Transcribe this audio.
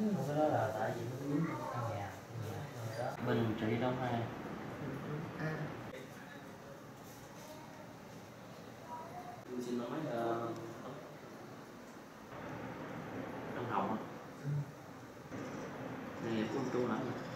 Không, cái đó là tại vì nó dính căn nhà rồi đó. Mình trị đâu hay. Tôi xin nói trong họng á. Này tôi nói